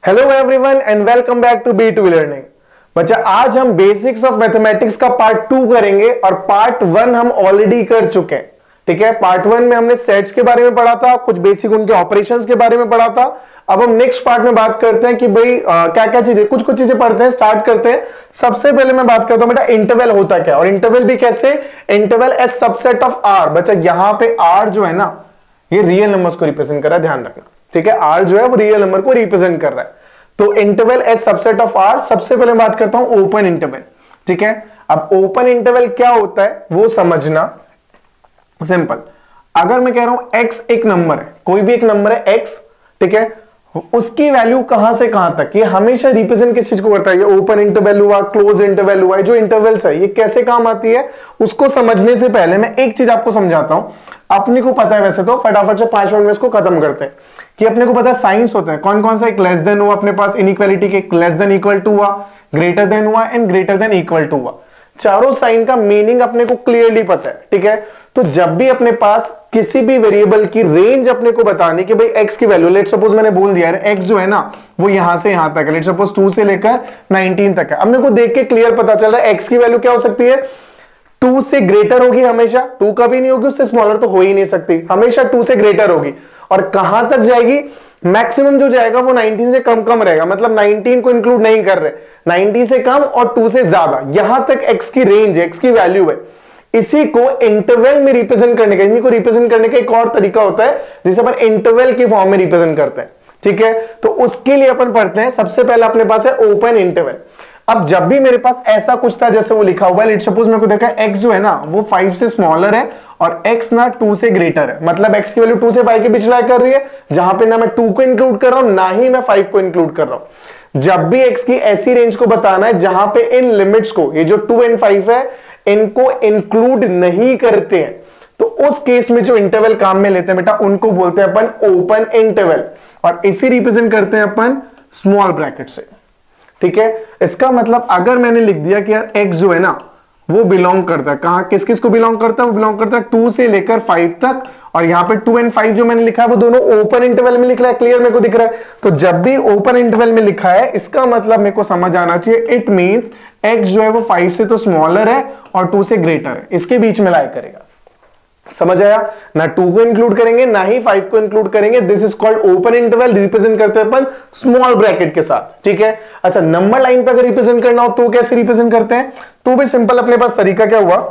Hello everyone and welcome back to B2B learning. बच्चा आज हम बेसिक्स ऑफ मैथमेटिक्स का पार्ट 2 करेंगे और पार्ट 1 हम ऑलरेडी कर चुके हैं। ठीक है, पार्ट 1 में हमने सेट्स के बारे में पढ़ा था, कुछ बेसिक उनके ऑपरेशंस के बारे में पढ़ा था। अब हम नेक्स्ट पार्ट में बात करते हैं कि भाई क्या क्या चीजें, कुछ कुछ चीजें पढ़ते हैं, स्टार्ट करते हैं। सबसे पहले मैं बात करता हूं बेटा इंटरवल होता क्या, और इंटरवल भी कैसे, interval as subset of R. बच्चा यहां पे आर जो है ना, ये रियल नंबर्स को रिप्रेजेंट कर रहा है, ध्यान रखना। ठीक है, आर जो है वो रियल नंबर को रिप्रेजेंट कर रहा है। तो interval as subset of R, सबसे पहले बात करता हूं ओपन इंटरवल। ठीक है, अब ओपन इंटरवल क्या होता है वो समझना सिंपल। अगर मैं कह रहा हूं एक्स एक नंबर है, कोई भी एक नंबर है एक्स, ठीक है, उसकी वैल्यू कहां से कहां तक, ये हमेशा रिप्रेजेंट किस चीज को करता है, ये ओपन इंटरवल हुआ, क्लोज इंटरवल हुआ, जो इंटरवल्स है ये कैसे काम आती है उसको समझने से पहले मैं एक चीज आपको समझाता हूं। अपने को पता है, वैसे तो फटाफट से 5 मिनट में इसको खत्म करते हैं, कि अपने को पता है साइंस होता है कौन कौन सा, एक लेस देन हुआ अपने पास इनइक्वालिटी के, लेस देन इक्वल टू हुआ, ग्रेटर देन हुआ and greater than equal to हुआ। चारों साइन का मीनिंग अपने को क्लियरली पता है। ठीक है, तो जब भी अपने पास किसी भी वेरिएबल की रेंज अपने को बतानी कि भाई एक्स की वैल्यू, लेट सपोज मैंने बोल दिया है एक्स जो है ना वो यहां से यहां तक है, लेट सपोज 2 से लेकर 19 तक है। अब मेरे को देख के क्लियर पता चल रहा है एक्स की वैल्यू क्या हो सकती है, 2 से ग्रेटर होगी हमेशा, 2 कभी नहीं होगी, उससे स्मॉलर तो हो ही नहीं सकती, हमेशा 2 से ग्रेटर होगी। और कहां तक जाएगी, मैक्सिमम जो जाएगा वो 19 से कम कम रहेगा, मतलब 19 को इंक्लूड नहीं कर रहे, 90 से कम और 2 से ज्यादा, यहां तक एक्स की रेंज है, एक्स की वैल्यू है। इसी को इंटरवल में रिप्रेजेंट करने का, इन्हीं को रिप्रेजेंट करने का एक और तरीका होता है जिसे अपन इंटरवल के फॉर्म में रिप्रेजेंट करते हैं। ठीक है, तो उसके लिए अपन पढ़ते हैं, सबसे पहले अपने पास है ओपन इंटरवल। अब जब भी मेरे पास ऐसा कुछ था जैसे वो लिखा हुआ है, लेट सपोज मेरे को देखा x जो है ना वो 5 से स्मॉलर है और x ना 2 से ग्रेटर है, मतलब x की वैल्यू 2 से 5 के बीच लाई कर रही है, जहां पे ना मैं 2 को इंक्लूड कर रहा हूं ना ही मैं 5 को इंक्लूड कर रहा हूं। जब भी x की ऐसी रेंज को बताना है जहां पे इन लिमिट्स को, ये जो 2 एंड 5 है, इनको इंक्लूड नहीं करते हैं, तो उस केस में जो इंटरवल काम में लेते हैं बेटा उनको बोलते हैं अपन ओपन इंटरवल, और इसे रिप्रेजेंट करते हैं अपन स्मॉल ब्रैकेट से। ठीक है, इसका मतलब अगर मैंने लिख दिया कि यार x जो है ना वो बिलोंग करता है कहां, किस किस को बिलोंग करता है, वो बिलोंग करता है 2 से लेकर 5 तक, और यहां पे 2 एंड 5 जो मैंने लिखा है वो दोनों ओपन इंटरवल में लिख रहा है, क्लियर मेरे को दिख रहा है। तो जब भी ओपन इंटरवल में लिखा है इसका मतलब मेरे को समझ आना चाहिए, इट मींस x जो है वो 5 से तो स्मॉलर है और 2 से ग्रेटर है, इसके बीच में लाई करेगा। समझ आया ना, 2 को इंक्लूड करेंगे ना ही 5 को इंक्लूड करेंगे, this is called open interval, represent करते हैं अपन स्मॉल ब्रैकेट के साथ। ठीक है, अच्छा नंबर लाइन पे अगर रिप्रेजेंट करना हो तो कैसे रिप्रेजेंट करते हैं, तो भी सिंपल, अपने पास तरीका क्या हुआ,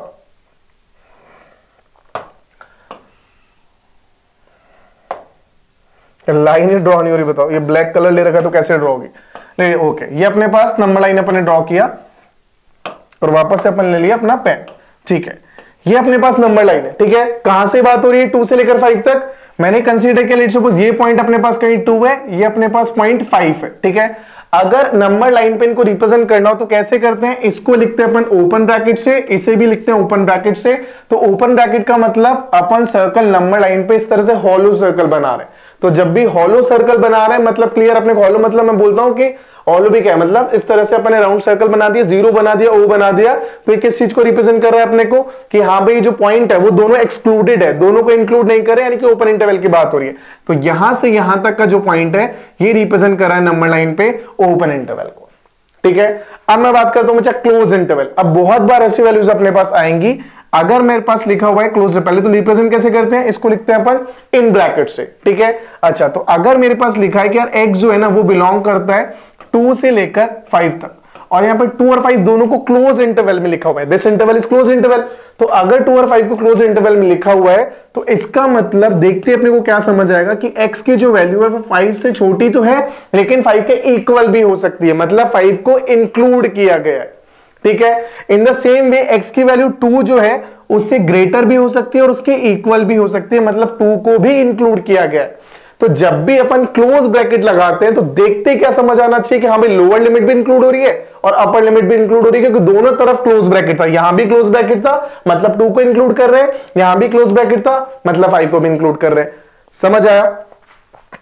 लाइन ड्रॉ नहीं हो रही, बताओ, ये ब्लैक कलर ले रखा तो कैसे ड्रॉ होगी, ओके, ये अपने पास नंबर लाइन अपन ने ड्रॉ किया और वापस से अपन ले लिया अपना पेन। ठीक है, ये अपने पास नंबर लाइन है। ठीक है, कहां से बात हो रही है, 2 से लेकर 5 तक, मैंने कंसीडर किया लेट सपोज ये पॉइंट अपने पास कहीं 2 है, ये अपने पास पॉइंट 5 है। ठीक है, अगर नंबर लाइन पे इनको रिप्रेजेंट करना हो तो कैसे करते हैं, इसको लिखते हैं अपन ओपन ब्रैकेट से, इसे भी लिखते हैं ओपन ब्रैकेट से। तो ओपन ब्रैकेट का मतलब अपन सर्कल नंबर लाइन पे इस तरह से हॉलो सर्कल बना रहे हैं। तो जब भी हॉलो सर्कल बना रहे हैं मतलब क्लियर, अपने हॉलो मतलब मैं बोलता हूं कि ऑलो भी क्या है, मतलब इस तरह से अपने राउंड सर्कल बना दिया, 0 बना दिया, O बना दिया, तो ये किस चीज को रिप्रेजेंट कर रहा है अपने को, कि हाँ भाई जो पॉइंट है वो दोनों एक्सक्लूडेड है, दोनों को इंक्लूड नहीं करे, यानी कि ओपन इंटरवल की बात हो रही है। तो यहां से यहां तक का जो पॉइंट है ये रिप्रेजेंट कर रहा है नंबर लाइन पे ओपन इंटरवल को। ठीक है, अब मैं बात करता हूं बच्चा क्लोज इंटरवल। अब बहुत बार ऐसी वैल्यूज अपने पास आएंगी, अगर मेरे पास लिखा हुआ है क्लोज, पहले तो रिप्रेजेंट कैसे करते हैं, इसको लिखते हैं अपन इन ब्रैकेट से। ठीक है, अच्छा तो अगर मेरे पास लिखा है कि यार x जो है ना वो बिलोंग करता है 2 से लेकर 5 तक, और यहां पर 2 और 5 दोनों को क्लोज इंटरवल में लिखा हुआ है, this interval is close interval. तो अगर 2 और 5 को क्लोज इंटरवल में लिखा हुआ है तो इसका मतलब देखते अपने को क्या समझ आएगा कि x की जो वैल्यू है वो 5 से छोटी तो है लेकिन 5 के इक्वल भी हो सकती है, मतलब 5 को इंक्लूड किया गया है। ठीक है, in the same way x की वैल्यू 2 जो है उससे ग्रेटर भी हो सकती है और उसके इक्वल भी हो सकती है, मतलब 2 को भी इंक्लूड किया गया है। तो जब भी अपन क्लोज ब्रैकेट लगाते हैं तो देखते क्या समझ आना चाहिए कि हाँ भाई लोअर लिमिट भी इंक्लूड हो रही है और अपर लिमिट भी इंक्लूड हो रही है, क्योंकि दोनों तरफ क्लोज ब्रैकेट था, यहां भी क्लोज ब्रैकेट था मतलब 2 को इंक्लूड कर रहे हैं, यहां भी क्लोज ब्रैकेट था मतलब 5 को भी इंक्लूड कर रहे हैं। समझ आया,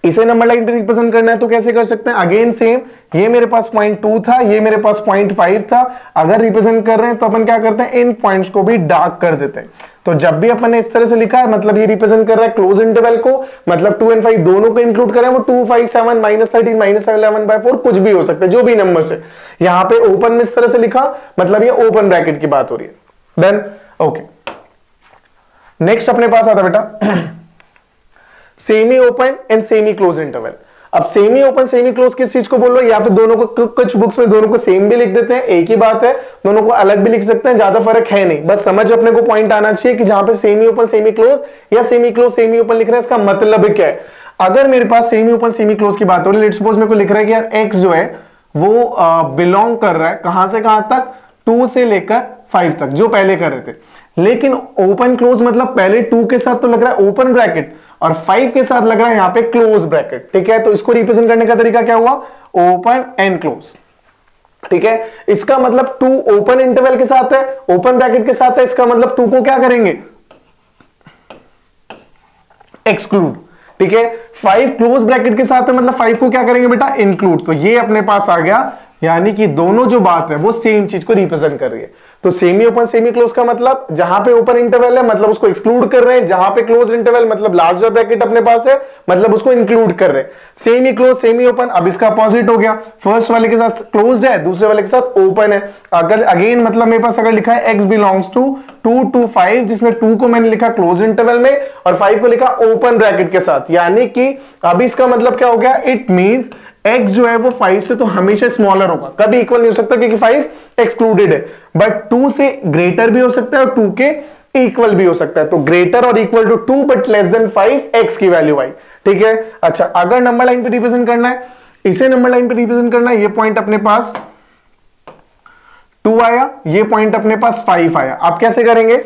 इसे नंबर लाइन पे रिप्रेजेंट करना है तो कैसे कर सकते हैं, अगेन सेम, ये मेरे पास 0.2 था, ये मेरे पास 0.5 था। अगर रिप्रेजेंट कर रहे हैं तो अपन क्या करते हैं, इन पॉइंट्स को भी डार्क कर देते हैं। तो जब भी अपन ने इस तरह से लिखा है मतलब ये रिप्रेजेंट कर रहा है क्लोज इंटरवल को, मतलब 2 और 5 दोनों को इंक्लूड करें, वो 2, 5, 7, -13, -11/4 कुछ भी हो सकता है, जो भी नंबर से। यहां पे ओपन में इस तरह से लिखा मतलब ये ओपन ब्रैकेट की बात हो रही है। देन ओके, नेक्स्ट अपने पास आता बेटा semi open and semi close interval. अब सेमी ओपन सेमी क्लोज किस चीज को बोल रहे हो, या फिर दोनों को, कुछ बुक्स में दोनों को सेम भी लिख देते हैं, एक ही बात है, दोनों को अलग भी लिख सकते हैं, ज्यादा फर्क है नहीं, बस समझ अपने को पॉइंट आना चाहिए कि जहां पे सेमी ओपन सेमी क्लोज या सेमी क्लोज सेमी ओपन लिख रहे हैं इसका मतलब क्या है। अगर मेरे पास सेमी ओपन सेमी क्लोज की बात हो रही है, लेट्स सपोज मेरे को लिख रहा है कि यार एक्स जो है वो बिलोंग कर रहा है कहां से कहां तक, 2 से लेकर 5 तक, जो पहले कर रहे थे। लेकिन ओपन क्लोज मतलब पहले 2 के साथ तो लग रहा है ओपन ब्रैकेट और 5 के साथ लग रहा है यहां पे क्लोज ब्रैकेट, ठीक है। तो इसको रिप्रेजेंट करने का तरीका क्या हुआ, ओपन एंड क्लोज, ठीक है। इसका मतलब 2 ओपन इंटरवल के साथ है, ओपन ब्रैकेट के साथ है, इसका मतलब 2 को क्या करेंगे, एक्सक्लूड, ठीक है। 5 क्लोज ब्रैकेट के साथ है मतलब 5 को क्या करेंगे बेटा, इंक्लूड। तो ये अपने पास आ गया, यानी कि दोनों जो बात है वो सेम चीज को रिप्रेजेंट कर रही है। तो सेमी ओपन सेमी क्लोज का मतलब जहां पे ओपन इंटरवल है मतलब उसको एक्सक्लूड कर रहे हैं, जहां पे क्लोज इंटरवल मतलब लार्जर ब्रैकेट अपने पास है मतलब उसको इंक्लूड कर रहे हैं। सेमी क्लोज सेमी ओपन, अब इसका अपोजिट हो गया, फर्स्ट वाले के साथ क्लोज्ड है, दूसरे वाले के साथ ओपन है। अगर अगेन मतलब मेरे पास अगर लिखा है x बिलोंग्स टू 2 to 5, जिसमें 2 को मैंने लिखा क्लोज इंटरवल में और 5 को लिखा ओपन ब्रैकेट के साथ, यानी कि अब इसका मतलब क्या हो गया, इट मींस x जो है वो 5 से तो हमेशा स्मॉलर होगा, कभी इक्वल नहीं हो सकता क्योंकि 5 एक्सक्लूडेड है, बट 2 से ग्रेटर भी हो सकता है और 2 के इक्वल भी हो सकता है। तो ग्रेटर और equal to 2 but less than 5, x की वैल्यू आई, ठीक है। अच्छा, अगर नंबर लाइन पे रिप्रेजेंट करना है, इसे नंबर लाइन पे रिप्रेजेंट करना है, ये पॉइंट अपने पास 2 आया, ये पॉइंट अपने पास 5 आया। आप कैसे करेंगे,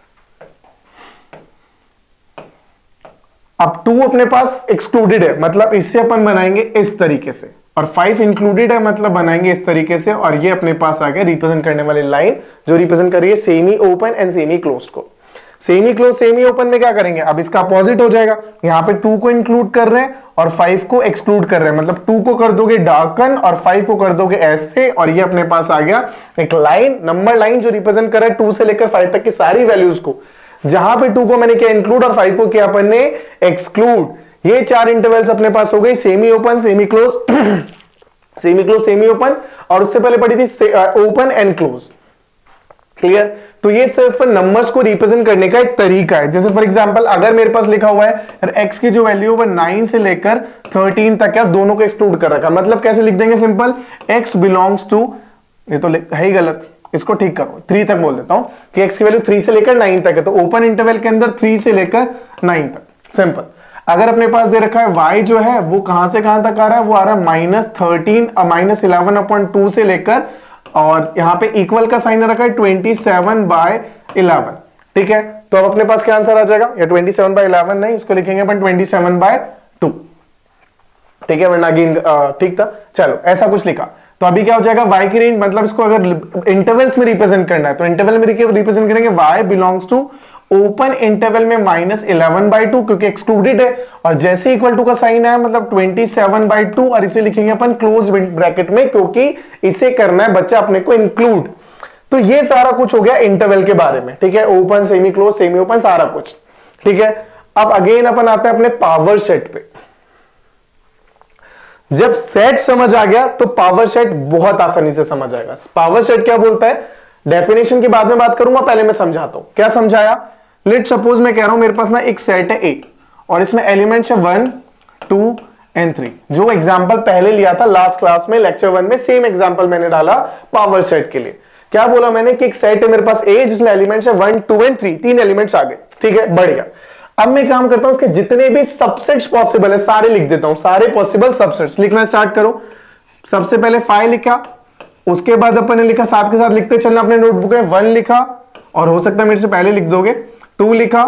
अब 2 अपने पास एक्सक्लूडेड है मतलब इससे अपन बनाएंगे इस तरीके से, और 5 इंक्लूडेड है मतलब बनाएंगे इस तरीके से, और ये अपने पास आ गया रिप्रेजेंट करने वाली लाइन जो रिप्रेजेंट कर रही है semi open and semi close को। सेमी क्लोज सेमी ओपन में क्या करेंगे, अब इसका अपोजिट हो जाएगा, यहां पे 2 को इंक्लूड कर रहे हैं और 5 को एक्सक्लूड कर रहे हैं, मतलब 2 को कर दोगे डार्कन और 5 को कर दोगे ऐसे, और ये अपने पास आ गया एक लाइन, नंबर लाइन जो रिप्रेजेंट कर रहा है 2 से लेकर 5 तक की सारी वैल्यूज को, जहां पे 2 को मैंने किया इंक्लूड और 5 को किया अपन ने एक्सक्लूड। ये 4 इंटरवल्स अपने पास हो गई, semi open semi close semi close semi open, और उससे पहले पढ़ी थी ओपन एंड क्लोज, क्लियर। तो ये सिर्फ नंबर्स को रिप्रेजेंट करने का एक तरीका है। जैसे फॉर एग्जांपल अगर मेरे पास लिखा हुआ है x की जो वैल्यू है वो 9 से लेकर 13 तक है, दोनों को एक्सक्लूड कर रखा, मतलब कैसे लिख देंगे, सिंपल, x बिलोंग्स टू, ये तो है ही गलत, इसको ठीक करो, 3 तक बोल देता हूं कि x की वैल्यू 3 से लेकर 9 तक है, तो ओपन इंटरवल के अंदर 3 से लेकर 9 तक, सिंपल। अगर अपने पास दे रखा है y जो है वो कहां से कहां तक आ रहा है, वो आ रहा है -13 -11/2 से लेकर, और यहां पे इक्वल का साइन रखा है 27/11, ठीक है। तो अब अपने पास क्या आंसर आ जाएगा, या 27/11 नहीं, इसको लिखेंगे अपन 27/2, ठीक है, वरना अगेन ठीक था, चलो ऐसा कुछ लिखा। तो अभी क्या हो जाएगा, y की रेंज, मतलब इसको अगर इंटरवल्स में रिप्रेजेंट करना है तो इंटरवल में रिप्रेजेंट करेंगे y belongs to open interval में -11/2 क्योंकि एक्सक्लूडेड है, और जैसे इक्वल टू का साइन है मतलब 27/2, और इसे लिखेंगे अपन क्लोज ब्रैकेट में क्योंकि इसे करना है बच्चा अपने को इंक्लूड। तो ये सारा कुछ हो गया इंटरवल के बारे में, ठीक है, open semi close semi open सारा कुछ, ठीक है। अब अगेन अपन आते हैं अपने पावर सेट पे। जब सेट समझ आ गया तो पावर सेट बहुत आसानी से समझ आएगा। पावर सेट क्या बोलता है, डेफिनेशन के बाद में बात करूंगा, पहले मैं समझाता हूं। क्या समझाया, लेट सपोज मैं कह रहा हूं मेरे पास ना एक सेट है A और इसमें एलिमेंट्स है 1, 2 एंड 3, जो एग्जांपल पहले लिया था लास्ट क्लास में लेक्चर 1 में, सेम एग्जांपल मैंने डाला पावर सेट के लिए। क्या बोला मैंने कि एक सेट है मेरे पास A जिसमें एलिमेंट्स है 1, 2 एंड 3, 3 एलिमेंट्स आ गए, ठीक है, बढ़िया। अब मैं काम करता हूं उसके जितने भी सबसेट्स पॉसिबल है सारे लिख देता हूं, सारे पॉसिबल सबसेट्स लिखना स्टार्ट करो। सबसे पहले 5 लिखा, उसके बाद अपन ने लिखा, साथ के साथ लिखते चलना अपने नोटबुक में, 1 लिखा, और हो सकता है मेरे से पहले लिख दोगे, 2 लिखा,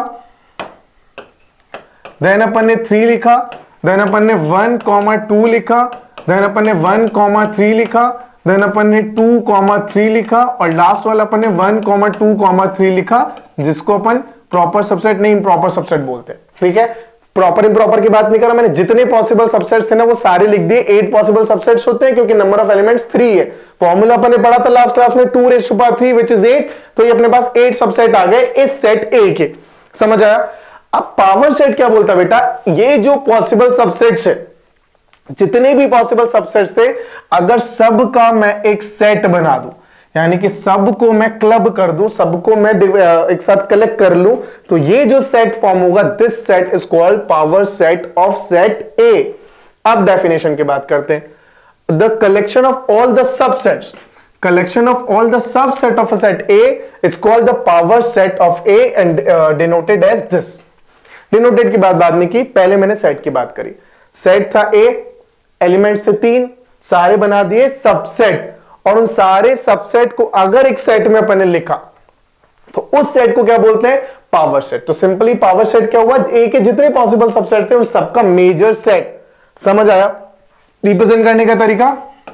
देन अपन ने 3 लिखा, देन अपन ने 1,2 लिखा, देन अपन ने 1,3 लिखा, देन अपन ने 2,3 लिखा, और लास्ट वाला अपन ने 1,2,3 लिखा, जिसको अपन प्रॉपर सबसेट नहीं इम्प्रॉपर सबसेट बोलते हैं, ठीक है। प्रॉपर इम्प्रॉपर की बात नहीं कर रहा मैंने, जितने पॉसिबल सबसेट्स थे ना वो सारे लिख दिए। 8 पॉसिबल सबसेट्स होते हैं क्योंकि नंबर ऑफ एलिमेंट्स 3 है। फॉर्मूला अपन ने पढ़ा था लास्ट क्लास में 2⁻³ विच इज 8, तो ये अपने पास 8 सबसेट आ गए इस सेट ए के। समझ आया? अब पावर सेट क्या बोलता बेटा, ये जो पॉसिबल सबसेट्स है, जितने भी पॉसिबल सबसेट्स थे, अगर सब का मैं एक सेट बना दूं, यानी कि सबको मैं क्लब कर दूं, सबको मैं एक साथ कलेक्ट कर लूं, तो ये जो सेट फॉर्म होगा, this set is called power set of set A. अब डेफिनेशन की बात करते हैं। The collection of all the subsets, collection of all the subset of a set A is called the power set of A and denoted as this. Denoted की बात बाद में की, पहले मैंने सेट की बात करी। सेट था A, एलिमेंट्स थे 3, सारे बना दिए सबसेट, और उन सारे सबसेट को अगर एक सेट में अपन ने लिखा तो उस सेट को क्या बोलते हैं? Power set. तो सिंपली पावर सेट क्या हुआ? ए के जितने पॉसिबल सबसेट थे उन सबका मेजर सेट। समझ आया रिप्रेजेंट करने का तरीका?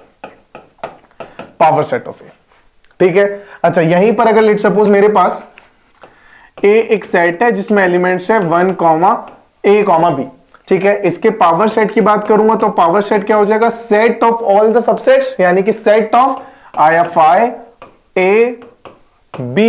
Power set of A. ठीक है, अच्छा यहीं पर अगर लेट सपोज मेरे पास ए एक सेट है जिसमें एलिमेंट्स है 1, A, B। ठीक है, इसके पावर सेट की बात करूंगा तो पावर सेट क्या हो जाएगा? Set of all the subsets, यानी कि set of IFI A, B,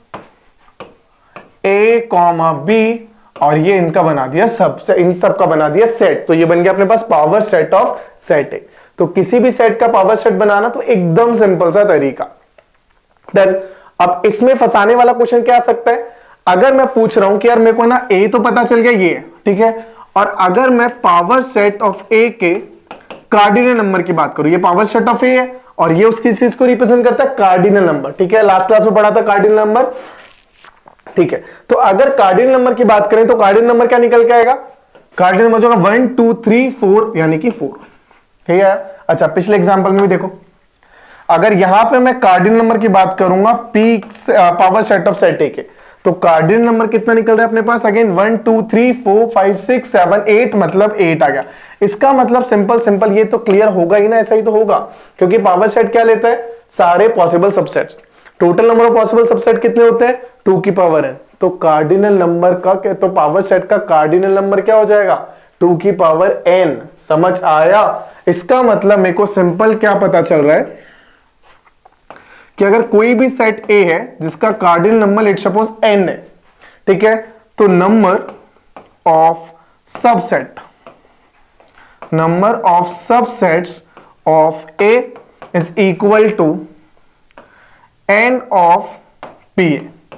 A, B, और ये इनका बना दिया सबसे, इन सब का बना दिया सेट। तो ये बन गया अपने पास power set of set A. तो किसी भी सेट का पावर सेट बनाना तो एकदम सिंपल सा तरीका। देन अब इसमें फंसाने वाला क्वेश्चन क्या आ सकता है? अगर मैं पूछ रहा हूं कि यार मेरे को ना ए तो पता चल गया ये, ठीक है, और अगर मैं पावर सेट ऑफ ए के कार्डिनल नंबर की बात करूं, ये पावर सेट ऑफ ए है और ये उसकी चीज को रिप्रेजेंट करता है कार्डिनल नंबर। ठीक है, लास्ट क्लास में पढ़ा था कार्डिनल नंबर। ठीक है, तो अगर कार्डिनल नंबर की बात करें तो कार्डिनल नंबर क्या निकल के आएगा? कार्डिनल नंबर जो 1, 2, 3, 4 यानी कि 4। ठीक है, अच्छा पिछले एग्जांपल में भी देखो, अगर यहां पे मैं कार्डिनल नंबर की बात करूंगा P power set of set A के, तो कार्डिनल नंबर कितना निकल रहा है अपने पास? अगेन 1, 2, 3, 4, 5, 6, 7, 8, मतलब 8 आ गया। इसका मतलब सिंपल ये तो क्लियर होगा ही ना, ऐसा ही तो होगा, क्योंकि पावर सेट क्या लेता है? सारे possible subsets. Total number of possible subset कितने होते हैं? 2 की पावर n। तो कार्डिनल नंबर का, तो पावर सेट का कार्डिनल नंबर क्या हो जाएगा? 2 की पावर n। समझ आया? इसका मतलब मेरे को सिंपल क्या पता चल रहा है कि अगर कोई भी सेट A है जिसका cardinal number let suppose n है, ठीक है, तो number of subsets of A is equal to n of P।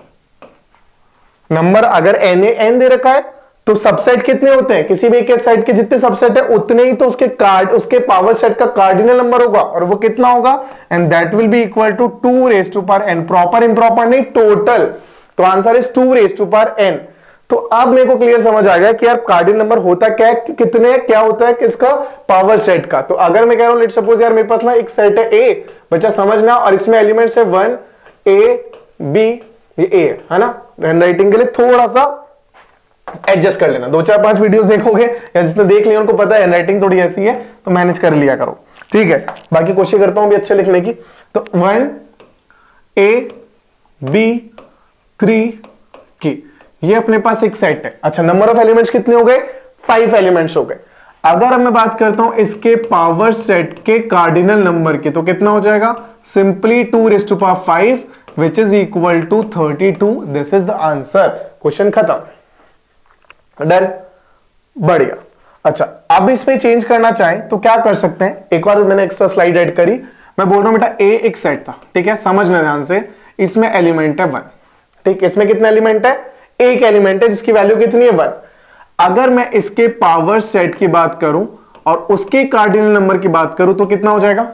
Number अगर n दे रखा है तो सबसेट कितने होते हैं? किसी भी एक सेट के जितने सबसेट है उतने ही तो उसके पावर सेट का कार्डिनल नंबर होगा, और वो कितना होगा? And that will be equal to 2⁻n। Proper improper नहीं, टोटल। तो आंसर इज 2⁻n। तो अब मेरे को क्लियर समझ आ गया कि यार कार्डिनल नंबर होता क्या है, कितने, क्या होता है किसका? पावर सेट का। तो अगर मैं कह रहा हूं लेट सपोज यार मेरे पास ना एक सेट है A, बच्चा समझना, और इसमें एलिमेंट्स है 1, A, B, ये A है ना। हैंडराइटिंग के लिए थोड़ा सा एडजस्ट कर लेना, 2-4-5 वीडियोस देखोगे या जिसने देख लिया उनको पता है हैंडराइटिंग थोड़ी ऐसी है, तो मैनेज कर लिया करो। ठीक है, बाकी कोशिश करता हूं भी अच्छे लिखने की। तो 1, A, B, 3 की, ये अपने पास एक सेट है। अच्छा, नंबर ऑफ एलिमेंट्स कितने हो गए? 5 एलिमेंट्स हो गए। अगर मैं बात करता हूं इसके पावर सेट के कार्डिनल नंबर की, तो कितना हो जाएगा? Simply 2⁵ which is equal to 32। This is the answer. Question खत्म, डन, बढ़िया। अच्छा, अब इसमें चेंज करना चाहें तो क्या कर सकते हैं? एक बार मैंने एक्स्ट्रा स्लाइड ऐड करी। मैं बोल रहा हूं बेटा A एक सेट था, ठीक है, समझना ध्यान से। इसमें एलिमेंट है 1, ठीक, इसमें कितने एलिमेंट है? एक एलिमेंट है जिसकी वैल्यू कितनी है? 1। अगर मैं इसके पावर सेट की बात करूं और उसके कार्डिनल नंबर की बात करूं तो कितना हो जाएगा?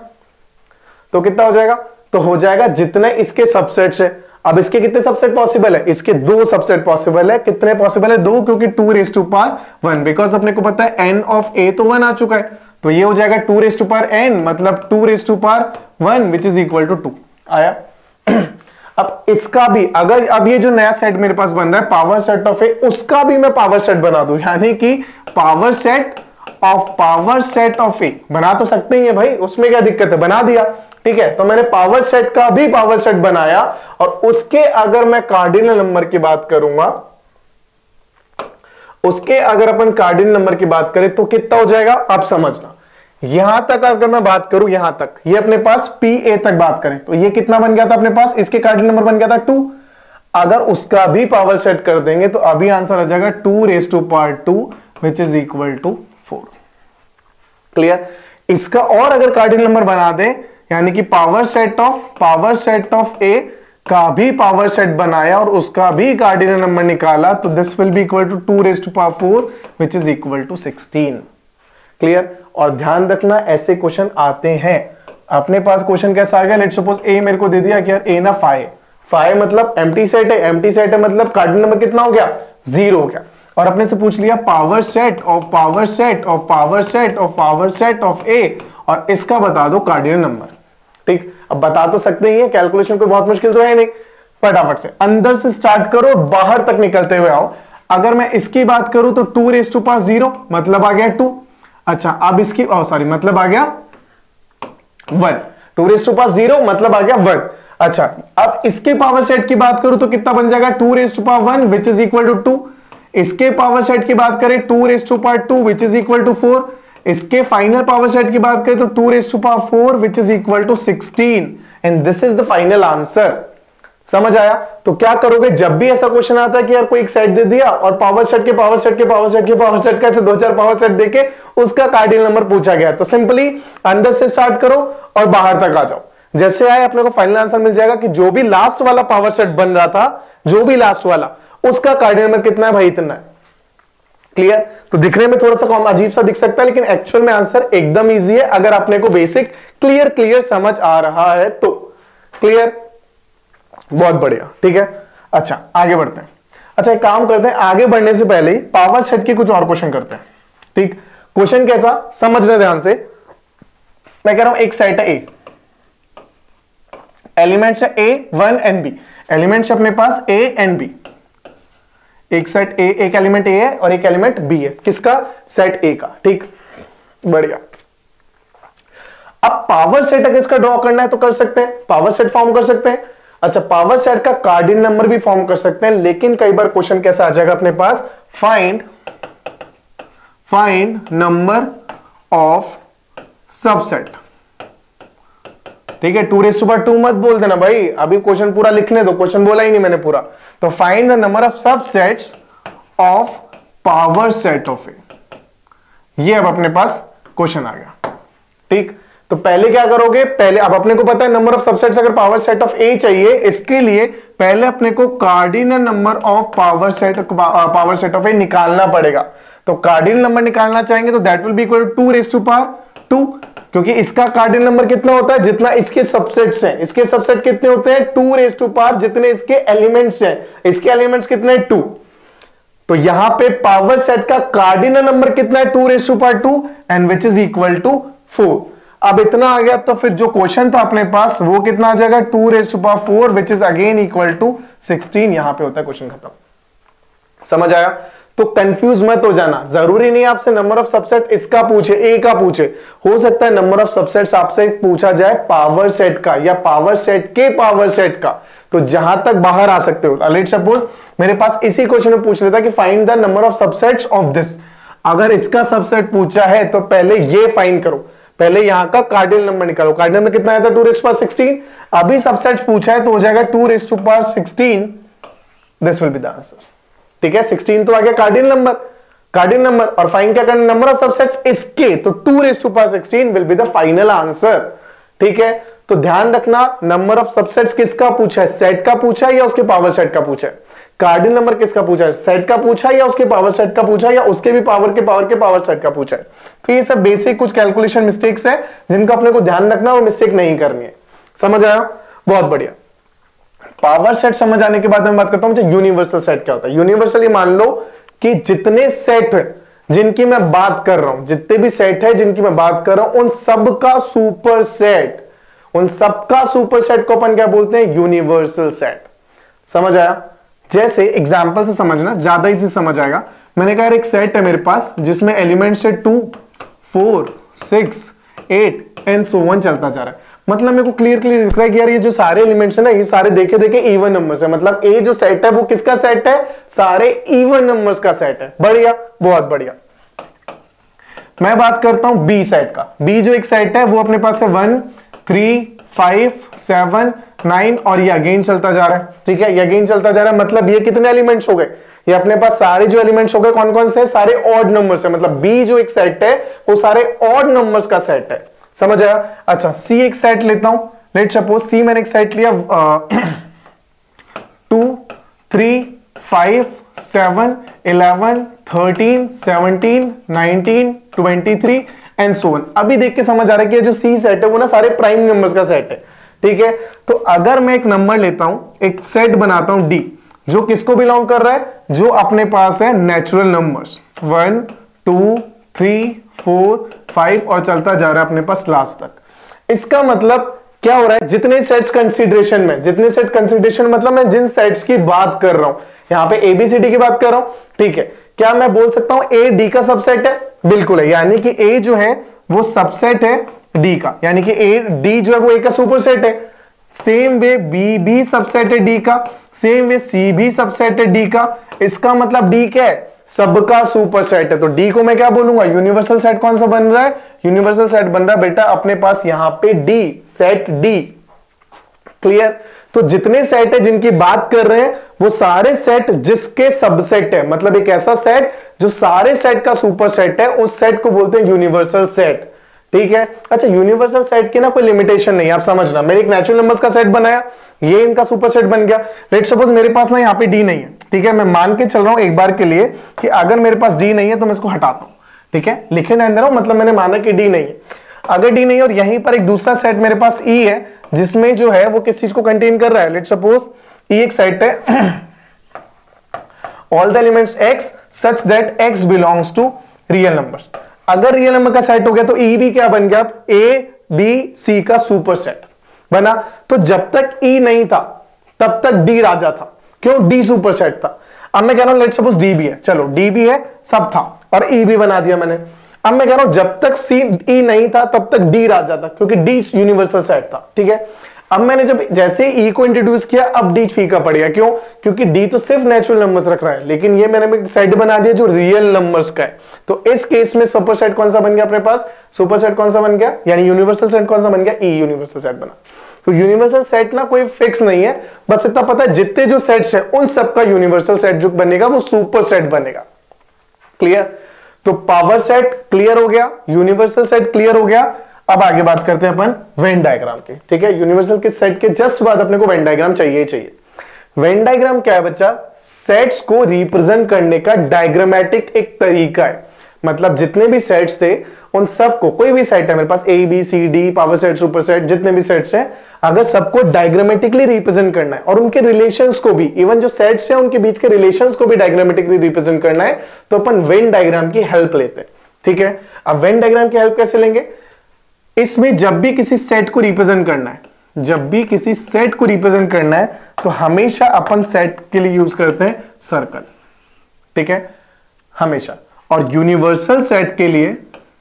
तो हो जाएगा जितने इसके सबसेट्स है। अब इसके कितने सबसेट पॉसिबल है? इसके 2 सबसेट पॉसिबल है। कितने पॉसिबल है? 2, क्योंकि 2⁻1, बिकॉज अपने को पता है n ऑफ A तो 1 आ चुका है, तो ये हो जाएगा 2⁻n, मतलब 2⁻1 विच इज इक्वल टू 2 आया। अब इसका भी, अगर अब ये जो नया सेट मेरे पास बन रहा है पावर सेट ऑफ A, उसका भी मैं पावर सेट बना दूं, यानी कि पावर सेट ऑफ A बना तो सकते ही है भाई, उसमें क्या दिक्कत है? बना दिया, ठीक है। तो मैंने पावर सेट का भी पावर सेट बनाया, और उसके अगर मैं कार्डिनल नंबर की बात करूंगा, उसके अगर अपन कार्डिनल नंबर की बात करें तो कितना हो जाएगा, आप समझना। यहां तक अगर मैं बात करूं, यहां तक ये अपने पास PA तक बात करें तो ये कितना बन गया था अपने पास, इसके कार्डिनल नंबर बन गया था 2। अगर उसका भी पावर सेट कर देंगे तो अभी आंसर आ जाएगा 2⁻², which is equal to 4। Clear. इसका और अगर कार्डिनल नंबर बना दें, यानी कि पावर सेट ऑफ ए का भी पावर सेट बनाया और उसका भी कार्डिनल नंबर निकाला, तो this will be equal to 2⁻4 which is equal to 16। Clear. और ध्यान रखना ऐसे क्वेश्चन आते हैं। अपने पास क्वेश्चन कैसा आ गया, लेट्स सपोज ए मेरे को दे दिया कि यार ए ना 5 मतलब एम्प्टी सेट है, एम्प्टी सेट है मतलब कार्डिनल नंबर कितना हो गया, 0 हो गया। और अपने से पूछ लिया पावर सेट ऑफ ए और इसका बता दो कार्डिनल नंबर। ठीक, अब बता तो सकते ही है, कैलकुलेशन कोई बहुत मुश्किल तो है नहीं। फटाफट से अंदर से स्टार्ट करो, बाहर तक निकलते हुए आओ। अगर मैं इसकी बात करूं तो 2⁻0 मतलब आ गया 2। अच्छा, अब इसकी मतलब आ गया 1। 2⁻0 मतलब आ गया 1। अच्छा, अब इसके पावर सेट की बात करूं तो कितना बन जाएगा, 2⁻1 विच इज इक्वल टू 2। इसके पावर सेट की बात करें 2⁻2 विच इज इक्वल टू 4। इसके फाइनल पावर सेट की बात करें तो 2⁻4 which is equal to 16 and this is the final answer. समझ आया। तो क्या करोगे, जब भी ऐसा क्वेश्चन आता है कि यार कोई एक सेट दे दिया और पावर सेट के पावर सेट के पावर सेट के पावर सेट का 2-4 पावर सेट देके उसका कार्डिनल नंबर पूछा गया, तो सिंपली अंदर से स्टार्ट करो और बाहर तक आ जाओ। जैसे आए अपने को फाइनल आंसर मिल जाएगा कि जो भी लास्ट वाला पावर सेट बन रहा था, जो भी लास्ट वाला, उसका कार्डिनल नंबर कितना है भाई, इतना है। क्लियर। तो दिखने में थोड़ा सा अजीब सा दिख सकता है, लेकिन एक्चुअल में आंसर एकदम इजी है अगर अपने को बेसिक क्लियर समझ आ रहा है तो। क्लियर, बहुत बढ़िया। ठीक है, अच्छा आगे बढ़ते हैं। अच्छा एक काम करते हैं, आगे बढ़ने से पहले ही पावर सेट के कुछ और क्वेश्चन करते हैं। ठीक, क्वेश्चन कैसा समझना ध्यान से। मैं कह रहा हूं एक सेट है ए, एलिमेंट्स है A1 एंड B, एलिमेंट्स अपने पास A एंड B। एक सेट A, एक एलिमेंट A है और एक एलिमेंट B है, किसका, सेट A का। ठीक, बढ़िया। अब पावर सेट अगर इसका ड्रॉ करना है तो कर सकते हैं, पावर सेट फॉर्म कर सकते हैं। अच्छा, पावर सेट का कार्डिनल नंबर भी फॉर्म कर सकते हैं, लेकिन कई बार क्वेश्चन कैसा आ जाएगा अपने पास, फाइंड नंबर ऑफ सबसेट। ठीक है, 2⁻2 मत बोल देना भाई, अभी क्वेश्चन पूरा लिखने दो, क्वेश्चन बोला ही नहीं मैंने पूरा। तो find the number of subsets of power set of A, ये अब अपने पास क्वेश्चन आ गया। ठीक, तो पहले क्या करोगे, पहले अब अपने को पता है नंबर ऑफ सबसेट्स अगर पावर सेट ऑफ ए चाहिए, इसके लिए पहले अपने को cardinal number of power set of A निकालना पड़ेगा। तो कार्डिनल नंबर निकालना चाहेंगे तो that will be equal to 2⁻2, क्योंकि इसका कार्डिनल नंबर कितना होता है, जितना इसके सबसेट्स हैं। इसके सबसेट कितने होते हैं, 2⁻, जितने इसके एलिमेंट्स हैं। इसके एलिमेंट्स कितने, 2। तो यहां पे पावर सेट का कार्डिनल नंबर कितना है, 2⁻2 and which is equal to 4। अब इतना आ गया तो फिर जो क्वेश्चन था अपने पास वो कितना आ जाएगा, 2⁻4 which is again equal to 16। यहां पे होता है क्वेश्चन खत्म। समझ आया। तो कंफ्यूज मत हो जाना, जरूरी नहीं आपसे नंबर ऑफ सबसेट इसका पूछे, ए का पूछे, हो सकता है नंबर ऑफ सबसेट्स आपसे पूछा जाए पावर सेट का या पावर सेट के पावर सेट का। तो जहां तक बाहर आ सकते हो, लेट्स सपोज मेरे पास इसी क्वेश्चन में पूछ लेता कि find the number of subsets of this. अगर इसका सबसेट पूछा है तो पहले ये फाइंड करो, पहले यहां का कार्डिनल नंबर निकालो। कार्डिनल नंबर कितना आया था, 2⁻16। अभी सबसेट पूछा है तो हो जाएगा 2⁻16, this will be the answer. ठीक है, 16 तो आ गया कार्डिनल नंबर और फाइंड क्या करना, नंबर ऑफ सबसेट्स इसके, तो 2⁻16 will be the final answer. ठीक है, तो ध्यान रखना नंबर ऑफ सबसेट्स किसका पूछा है, सेट का पूछा है या उसके पावर सेट का पूछा है। कार्डिनल नंबर किसका पूछा है, सेट का पूछा है या उसके पावर सेट का पूछा है या उसके भी पावर के पावर सेट का पूछा है। तो ये सब बेसिक कुछ कैलकुलेशन मिस्टेक्स है जिनको अपने को ध्यान रखना और मिस्टेक नहीं करनी है। समझ आया, बहुत बढ़िया। पावर सेट समझ आने के बाद मैं बात करता हूं मुझे यूनिवर्सल सेट क्या होता है। यूनिवर्सल ये मान लो कि जितने सेट है जिनकी मैं बात कर रहा हूं, जितने भी सेट है जिनकी मैं बात कर रहा हूं, उन सबका सुपर सेट, उन सबका सुपर सेट को अपन क्या बोलते हैं, यूनिवर्सल सेट। समझ आया। जैसे एग्जांपल से समझना, ज्यादा इजी समझ आएगा। मैंने कहा एक सेट है मेरे पास जिसमें एलिमेंट्स है 2, 4, 6, 8 एंड सो ऑन चलता जा रहा है। मतलब मेरे को क्लियर दिख रहा है कि यार ये जो सारे एलिमेंट्स है ना, ये सारे देखे देखे इवन नंबर्स है। मतलब ए जो सेट है वो किसका सेट है? सारे इवन नंबर्स का सेट है। बढ़िया, बहुत बढ़िया। मैं बात करता हूं बी सेट का। बी जो एक सेट है वो अपने पास है 1 3 5 7 9 और ये अगेन चलता जा रहा है। ठीक है, ये अगेन चलता जा रहा है। मतलब ये कितने एलिमेंट्स हो गए? ये अपने पास सारे जो एलिमेंट्स हो गए कौन कौन से? सारे ऑड नंबर्स है। मतलब बी जो एक सेट है वो सारे ऑड नंबर्स का सेट है। समझ आया? अच्छा, सी एक सेट लेता हूं। लेट सपोज सी मैंने एक सेट लिया 2 3 5 7 11 13 17 19 23 एंड सो ऑन। अभी देख के समझ आ रहा है कि जो सी सेट है वो ना सारे प्राइम नंबर्स का सेट है। ठीक है, तो अगर मैं एक नंबर लेता हूं, एक सेट बनाता हूं डी, जो किसको बिलोंग कर रहा है? जो अपने पास है नेचुरल नंबर्स 1 2 3 4 5 और चलता जा रहा है अपने पास लास्ट तक। इसका मतलब क्या हो रहा है? जितने सेट्स कंसीडरेशन में, जितने सेट कंसीडरेशन मतलब मैं जिन सेट्स की बात कर रहा हूं, यहां पे एबीसीडी की बात कर रहा हूं। ठीक है, क्या मैं बोल सकता हूं ए डी का सबसेट है? बिल्कुल है। यानी कि ए जो है वो सबसेट है डी का, यानी कि ए डी जो है वो ए का सुपरसेट है। सेम वे बी भी सबसेट है डी का, सेम वे सी भी सबसेट है डी का। इसका मतलब डी क्या है? सबका सुपरसेट है। तो डी को मैं क्या बोलूंगा? यूनिवर्सल सेट कौन सा बन रहा है? यूनिवर्सल सेट बन रहा है बेटा अपने पास यहां पे डी, सेट डी। क्लियर? तो जितने सेट है जिनकी बात कर रहे हैं वो सारे सेट जिसके सबसेट है, मतलब एक ऐसा सेट जो सारे सेट का सुपरसेट है, उस सेट को बोलते हैं यूनिवर्सल सेट। ठीक है, अच्छा यूनिवर्सल सेट की ना कोई लिमिटेशन नहीं, आप समझना। मैंने एक नेचुरल नंबर्स का सेट बनाया, ये इनका सुपरसेट बन गया। लेट सपोज मेरे पास ना यहाँ पे डी नहीं है। ठीक है, मैं मान के चल रहा हूं एक बार के लिए कि अगर मेरे पास डी नहीं है तो मैं इसको हटाता हूं। ठीक है, लिखे ना अंदर, मतलब मैंने माना कि डी नहीं है। अगर डी नहीं है और यहीं पर एक दूसरा सेट मेरे पास ई है जिसमें जो है वो किस चीज को कंटेन कर रहा है? लेट सपोज ई एक सेट है all the elements x such that x belongs to real numbers. अगर रियल नंबर का सेट हो गया तो ई भी क्या बन गया? ए बी सी का सुपर सेट बना। तो जब तक ई नहीं था तब तक डी राजा था। क्यों? डी सुपर सेट था। अब मैं कह रहा हूं लेट सपोज डी भी है, चलो डी भी है, सब था और ई भी बना दिया मैंने। अब मैं कह रहा हूं जब तक सी ई नहीं था तब तक डी राजा था, क्योंकि डी यूनिवर्सल सेट था। ठीक है, अब मैंने जब जैसे ई को इंट्रोड्यूस किया अब डी फीका पड़ गया। क्यों? क्योंकि डी तो सिर्फ नेचुरल नंबर्स रख रहा है, लेकिन ये मैंने सेट बना दिया जो रियल नंबर्स का है। तो इस केस में सुपर सेट कौन सा बन गया अपने पास? सुपर सेट कौन सा बन गया? यानी यूनिवर्सल सेट कौन सा बन गया? ई यूनिवर्सल सेट बना। तो यूनिवर्सल सेट ना कोई फिक्स नहीं है, बस इतना पता है जितने जो सेट्स है उन सबका यूनिवर्सल सेट जो बनेगा वो सुपर सेट बनेगा। क्लियर? तो पावर सेट क्लियर हो गया, यूनिवर्सल सेट क्लियर हो गया। अब आगे बात करते हैं अपन वेन डायग्राम की। ठीक है, यूनिवर्सल के सेट के जस्ट बाद अपने को वेन डायग्राम चाहिए ही चाहिए। वेन डायग्राम क्या है बच्चा? सेट्स को रिप्रेजेंट करने का डायग्रामेटिक एक तरीका है। मतलब जितने भी सेट्स थे उन सबको, कोई भी सेट है मेरे पास A B C D, power set, super set, जितने भी सेट्स हैं, अगर सबको डायग्रामेटिकली रिप्रेजेंट करना है और उनके रिलेशंस को भी, इवन जो सेट्स हैं उनके बीच के रिलेशंस को भी डायग्रामेटिकली रिप्रेजेंट करना है, तो अपन वेन डायग्राम की हेल्प लेते हैं। ठीक है, अब वेन डायग्राम की हेल्प कैसे लेंगे? इसमें जब भी किसी सेट को रिप्रेजेंट करना है, जब भी किसी सेट को रिप्रेजेंट करना है तो हमेशा अपन सेट के लिए यूज करते हैं सर्कल। ठीक है, हमेशा। और यूनिवर्सल सेट के लिए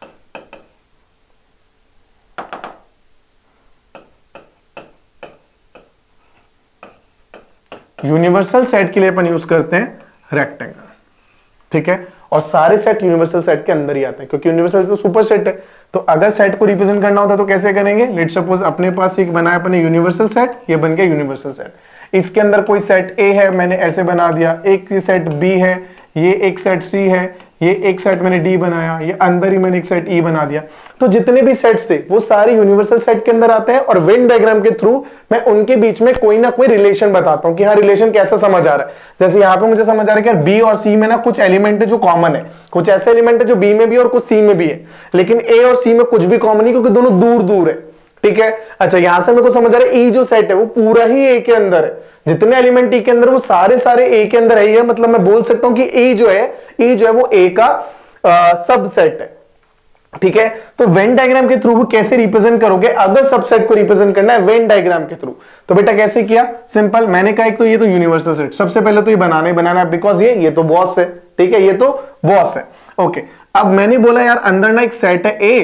अपन यूज करते हैं रेक्टेंगल। ठीक है, और सारे सेट यूनिवर्सल सेट के अंदर ही आते हैं, क्योंकि यूनिवर्सल तो सुपर सेट है। तो अगर सेट को रिप्रेजेंट करना होता तो कैसे करेंगे? लेट सपोज अपने पास एक बनाया अपने यूनिवर्सल सेट, ये बन गया यूनिवर्सल सेट। इसके अंदर कोई सेट ए है, मैंने ऐसे बना दिया, एक सेट बी है, ये एक सेट सी है, ये एक सेट मैंने डी बनाया, ये अंदर ही मैंने एक सेट ई बना दिया। तो जितने भी सेट्स थे वो सारे यूनिवर्सल सेट के अंदर आते हैं और वेन डायग्राम के थ्रू मैं उनके बीच में कोई ना कोई रिलेशन बताता हूं कि हाँ रिलेशन कैसा समझ आ रहा है। जैसे यहाँ पे मुझे समझ आ रहा है कि बी और सी में ना कुछ एलिमेंट है जो कॉमन है, कुछ ऐसे एलिमेंट है जो बी में भी और कुछ सी में भी है, लेकिन ए और सी में कुछ भी कॉमन नहीं क्योंकि दोनों दूर दूर है। ठीक है, अच्छा यहां से मेरे को समझ आ रहा है ई जो सेट है वो पूरा ही ए के अंदर है, जितने एलिमेंट ई के अंदर वो सारे सारे ए के अंदर है। मतलब मैं बोल सकता हूं कि ई जो है वो ए का सबसेट है। ठीक है, तो वेन डायग्राम के थ्रू कैसे रिप्रेजेंट करोगे? अगर सबसेट को रिप्रेजेंट करना है वेन डायग्राम के थ्रू, तो बेटा कैसे किया? सिंपल, मैंने कहा एक तो ये तो यूनिवर्सल सेट, सबसे पहले तो ये बनाना ही बनाना है बिकॉज ये तो बॉस है। ठीक है, ये तो बॉस है। ओके, अब मैंने बोला यार अंदर ना एक सेट है ए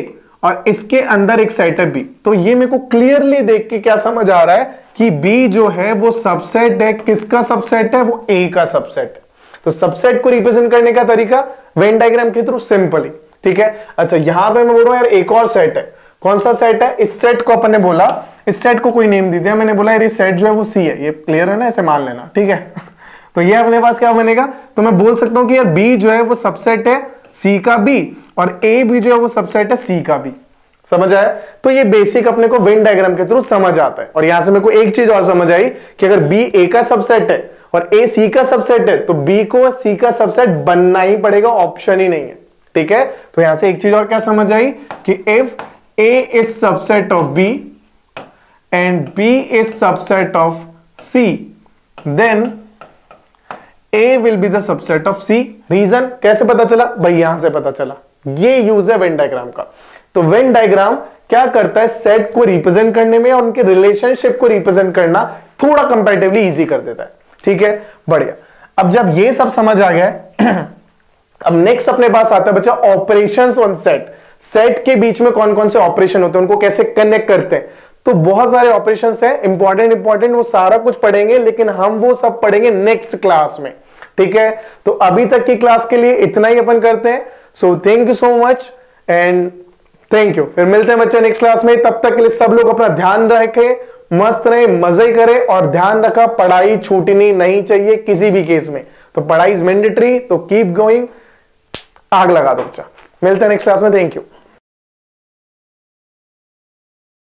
और इसके अंदर एक सेट है बी। तो ये मेरे को क्लियरली देख के क्या समझ आ रहा है कि बी जो है वो सबसेट है। किसका सबसेट है? वो ए का सबसेट है। तो सबसेट को रिप्रेजेंट करने का तरीका वेन डायग्राम के थ्रू सिंपली, ठीक है। अच्छा यहां पे मैं बोल रहा हूं यार एक और सेट है। कौन सा सेट है? इस सेट को अपन ने बोला, इस सेट को कोई नेम दे दिया, मैंने बोला यार ये सेट जो है वो सी है। ये क्लियर है ना, ऐसे मान लेना, ठीक है। तो ये अपने पास क्या बनेगा? तो मैं बोल सकता हूं कि यार बी जो है वो सबसेट है सी का बी, और ए भी जो है वो सबसेट है सी का बी। समझ आया? तो ये बेसिक अपने को वेन डायग्राम के थ्रू समझ आता है। और यहां से मेरे को एक चीज और समझ आई कि अगर बी ए का सबसेट है और ए सी का सबसेट है तो बी को सी का सबसेट बनना ही पड़ेगा, ऑप्शन ही नहीं है, ठीक है। तो यहां से एक चीज और क्या समझ आई कि if A is subset of B and B is subset of C then A will be the subset of C। Reason कैसे पता चला भाई? यहां से पता चला। ये यूज है वेन डायग्राम का। तो वेन डायग्राम क्या करता है? सेट को रिप्रेजेंट करने में और उनके रिलेशनशिप को रिप्रेजेंट करना थोड़ा कंपैरेटिवली इजी कर देता है, ठीक है। बढ़िया। अब जब ये सब समझ आ गया है अब नेक्स्ट अपने पास आता है बच्चा ऑपरेशंस ऑन सेट। सेट के बीच में कौन कौन से ऑपरेशन होते हैं, उनको कैसे कनेक्ट करते हैं। तो बहुत सारे ऑपरेशंस हैं, इंपॉर्टेंट वो सारा कुछ पढ़ेंगे, लेकिन हम वो सब पढ़ेंगे नेक्स्ट क्लास में, ठीक है। तो अभी तक की क्लास के लिए इतना ही अपन करते हैं। So thank you so much and thank you. फिर मिलते हैं बच्चे नेक्स्ट क्लास में। तब तक के लिए सब लोग अपना ध्यान रखें, मस्त रहे, मजे करें, और ध्यान रखा पढ़ाई छूटनी नहीं चाहिए किसी भी केस में। तो पढ़ाई इज मैंडेटरी, तो कीप गोइंग, आग लगा दो बच्चा। मिलते हैं नेक्स्ट क्लास में। Thank you.